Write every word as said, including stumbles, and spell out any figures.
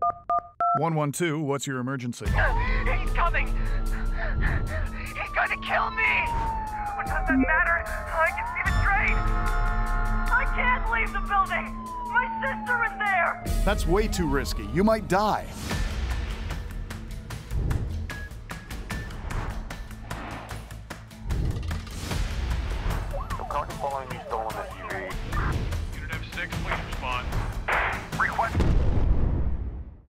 one one two, what's your emergency? He's coming! He's going to kill me! But does that matter? I can see the train! I can't leave the building! My sister is there! That's way too risky. You might die. The car following me stolen S U V. Unit F six, please respond.